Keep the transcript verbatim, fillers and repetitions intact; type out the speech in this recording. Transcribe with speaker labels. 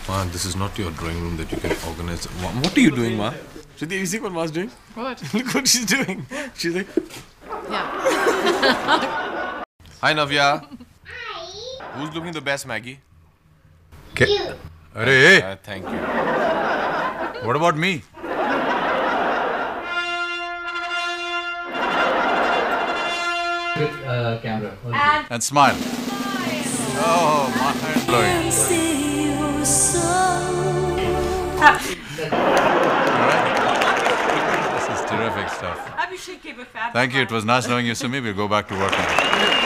Speaker 1: Ma, this is not your drawing room that you can organize. What are you doing, Ma? Shruti, you see what Ma's doing?
Speaker 2: What?
Speaker 1: Look what she's doing. She's like...
Speaker 2: Yeah.
Speaker 1: Hi, Navya. Hi. Who's looking the best, Maggie?
Speaker 3: You. Hey.
Speaker 1: Uh, thank you.
Speaker 3: What about me?
Speaker 4: Uh, camera.
Speaker 3: And, and smile. Oh, mind blowing. Alright. This is terrific stuff. Thank you. It was nice knowing you, Sumi. We'll go back to work now.